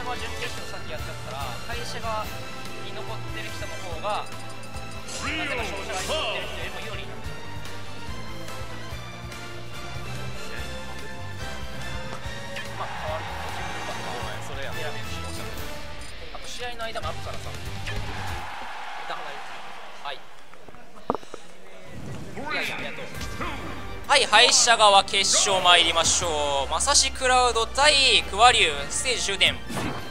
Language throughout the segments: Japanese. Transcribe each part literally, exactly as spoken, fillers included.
ま準決勝さっきやっちゃったら会社がに残ってる人の方がなぜか勝者がに残ってる人よりも有利になる。まあ変わるよ。それや選べるし、あと試合の間もあるからさ。はい。いやいやありがとう。はい、敗者側決勝参りましょう。まさしクラウド対クワリュウステージ終点。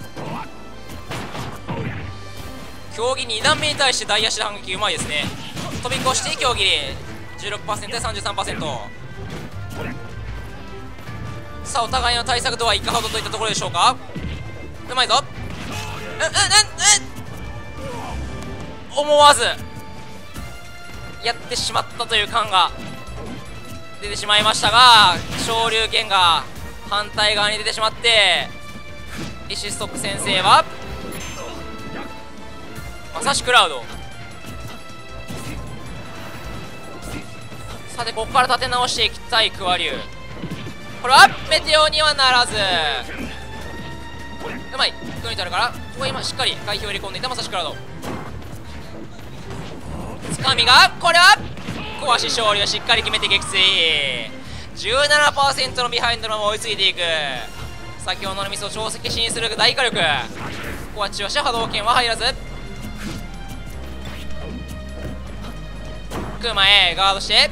競技に段目に対して大足で反撃うまいですね。飛び越して競技 じゅうろくパーセント で さんじゅうさんパーセント。 さあお互いの対策度はいかほどといったところでしょうか。うまいぞ。うんうんうんうん思わずやってしまったという感が出てしまいましたが、昇竜拳が反対側に出てしまって、リシストック先生はまさしクラウド。さてここから立て直していきたいクワリュウ。これはメテオにはならず、うまいクニタルからここ今しっかり回避を入れ込んでいたまさしクラウド。つかみがこれは壊し勝利をしっかり決めて撃墜。 じゅうななパーセント のビハインドのまま追いついていく。先ほどのミスを超積死にする大火力。ここは中足波動拳は入らず、クーマへガードして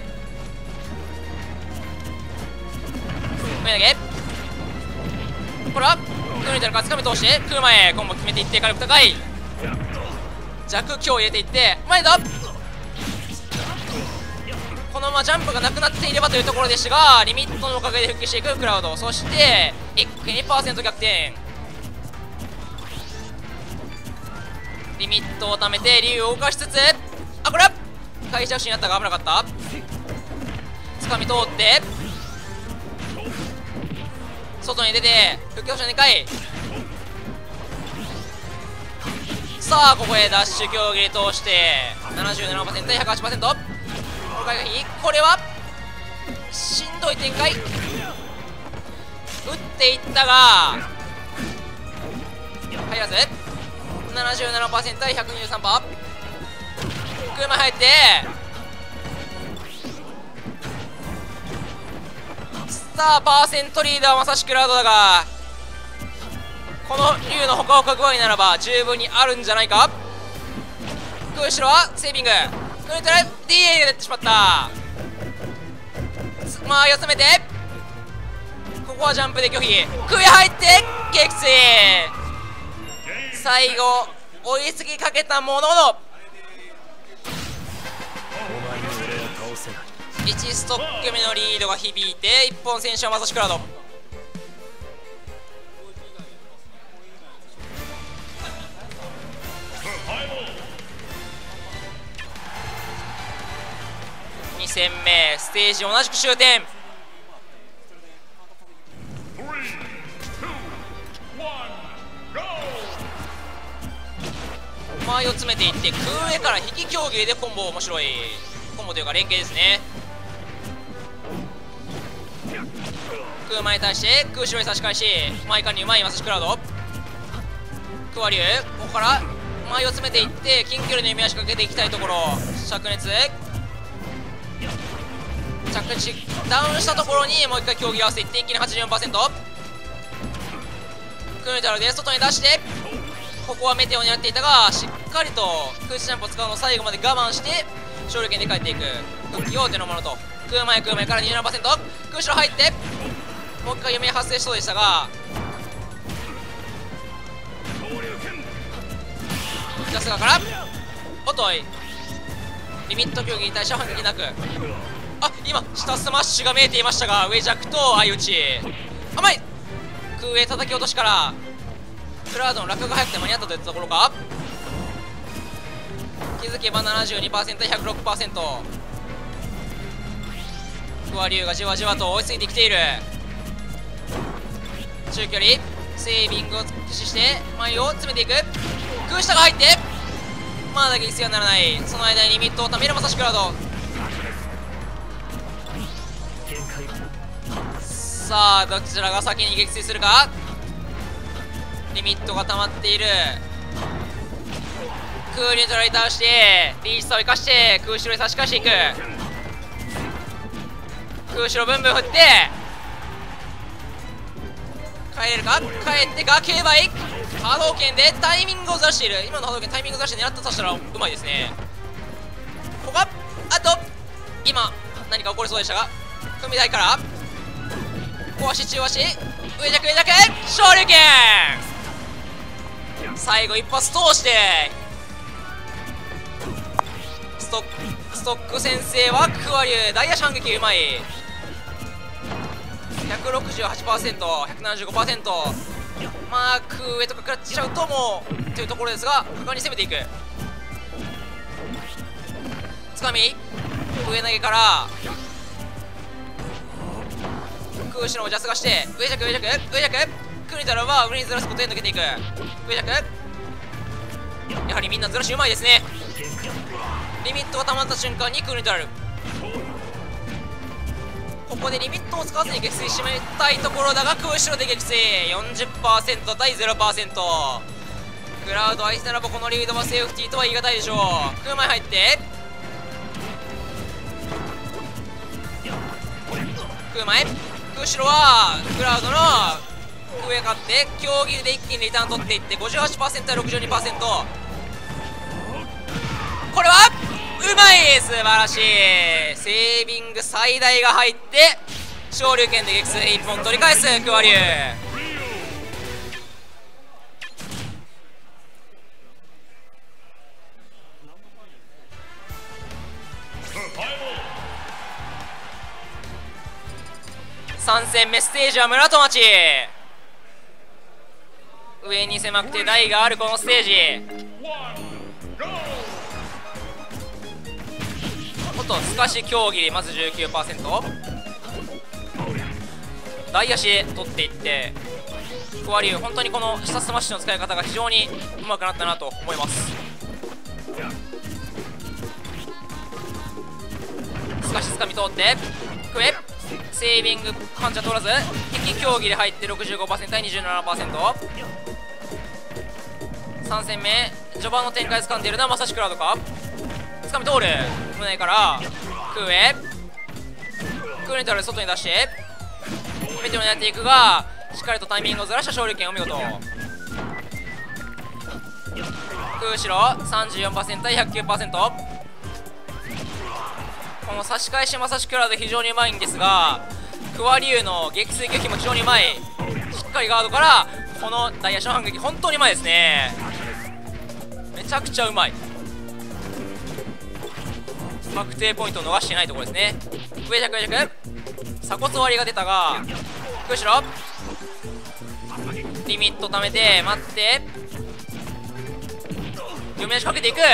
上投げ。これはクニタルからつかみ通してクーマへコンボ決めていって火力高い弱強入れていって前だ。このままジャンプがなくなっていればというところでしたが、リミットのおかげで復帰していくクラウド。そして一気に にパーセント 逆転。リミットを貯めて竜を動かしつつ、あこれは開着手になったが危なかった。つかみ通って外に出て復帰補助にかい。さあここへダッシュ競技で通して ななじゅうななパーセント で ひゃくはちパーセント。 これはしんどい展開。打っていったが入らず ななじゅうななパーセント で ひゃくにじゅうさんパーセント。 車入ってさあパーセントリーダーはまさしクラウドだが、この竜のほかほか具合ならば十分にあるんじゃないか。後ろはセービング。ウルトラ ディーエー が出てしまった。間合いを詰めてここはジャンプで拒否。首入って撃墜。最後追いつきかけたもののいちストック目のリードが響いていっぽん選手はまさしクラウド。に戦目ステージ同じく終点。間合いを詰めていって空上から引き競技でコンボ。面白いコンボというか連携ですね。空前に対して空後ろに差し返し前間にうまいまさしクラウド。クワリュウここから間合いを詰めていって近距離の弓足かけていきたいところ。灼熱着地ダウンしたところにもう一回競技合わせていって一気に はちじゅうよんパーセント。 クニタルで外に出してここはメテオになっていたがしっかりと空中ジャンプを使うのを最後まで我慢して勝利権で帰っていく復帰王手のものと。空前空前から にじゅうななパーセント。 空後ろ入ってもう一回弓発生しそうでしたがジャスガからおといリミット競技に対しては反撃なく、あ今下スマッシュが見えていましたが上弱と相打ち甘い。空上叩き落としからクラウドの落が早くて間に合ったといったところか。気づけば ななじゅうにパーセント で ひゃくろくパーセント。 クワリュウがじわじわと追いついてきている。中距離セービングを駆使して前を詰めていく。空下が入ってまだ撃墜はならない。その間にリミットをためるまさしクラウド。さあどちらが先に撃墜するか。 リミットが溜まっている。空にトライ倒してリーチ差を生かして空後ろに差し返していく。空後ろブンブン振って帰れるか。帰って崖バイ波動拳でタイミングをずらしている。今の波動拳タイミングをずらして狙ったとしたらうまいですね。ここがあと今何か起こりそうでしたが組み台から小足中足上弱上弱昇竜拳最後一発通してストックストック先生はクワリュウ大足反撃うまい。 ひゃくろくじゅうはちパーセント ひゃくななじゅうごパーセント マーク上とか食らっちゃうともうというところですが果敢に攻めていく。つかみ上投げから空後ろをジャスがして上弱上弱上弱クリタルは上にずらすことで抜けていく。上弱やはりみんなずらしうまいですね。リミットが溜まった瞬間にクリタルここでリミットを使わずに撃墜してしまいたいところだが空後ろで撃墜 よんじゅっパーセント 対 ゼロパーセント。 クラウド相手ならばこのリードはセーフティーとは言い難いでしょう。空前入って空前空後ろはクラウドの上勝って競技で一気にリターン取っていって ごじゅうはちパーセント 対 ろくじゅうにパーセント。 これはうまい素晴らしいセービング最大が入って昇竜拳で撃墜いっぽん取り返すクワリュウ。さん戦目ステージは村戸町。上に狭くて台があるこのステージ。おっと透かし競技でまず じゅうきゅうパーセント 大足で取っていってクワリュウ本当にこの下スマッシュの使い方が非常にうまくなったなと思います。透かしつかみ通ってクエセービングパンチは通らず敵競技で入って ろくじゅうごパーセント 対 にじゅうななパーセント。 さん戦目序盤の展開掴んでいるのはまさしクラウドか。つかみ通る胸から空へ空に取る外に出してメテオにやっていくがしっかりとタイミングをずらした昇竜拳お見事。空後ろ さんじゅうよんパーセント 対 ひゃくきゅうパーセント。 この差し返しまさしクラウド非常にうまいんですがクワリュウの撃墜撃も非常にうまい。しっかりガードからこの大足の反撃本当にうまいですね。めちゃくちゃうまい。確定ポイントを逃していないところですね。上弱上弱鎖骨割りが出たが後ろリミット貯めて待って読み出しかけていく。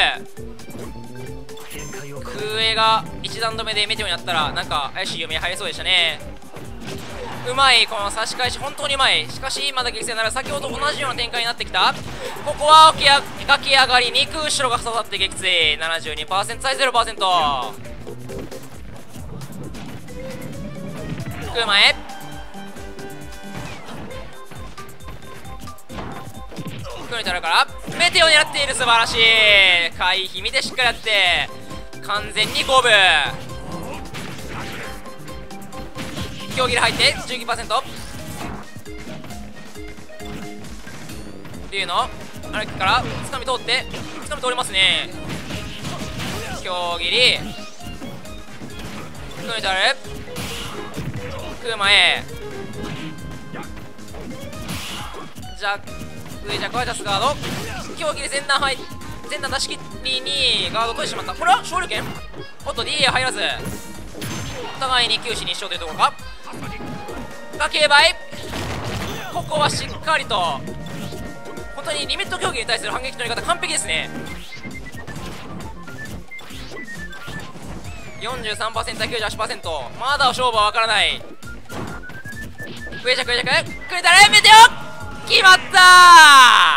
空上が一段止めでメテオになったらなんか怪しい読み入りそうでしたね。うまいこの差し返し本当にうまい。しかしまだ激戦なら先ほど同じような展開になってきた。ここは起きや駆け上がりに空後ろが刺さって撃墜 ななじゅうにパーセント 対 ゼロパーセント。 空前空に取るからメテオを狙っている素晴らしい回避見てしっかりやって完全に五分競技で入って じゅうきゅうパーセント。 竜の歩きからつかみ通ってつかみ通りますね。競技に組み取る空前じゃ上じゃこいジャスガード競技で前段入前段出し切りにガード取ってしまった。これは昇竜拳おっと ディーエー 入らずお互いに九死に一生というところか。崖バイここはしっかりと本当にリミット競技に対する反撃のやり方完璧ですね。 よんじゅうさんパーセント 対 きゅうじゅうはちパーセント まだ勝負は分からない。上着上着くれたらメテオ決まった。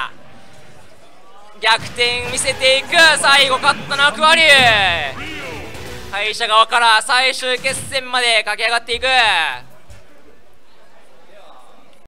逆転見せていく。最後勝ったのはクワリュウ。敗者側から最終決戦まで駆け上がっていく。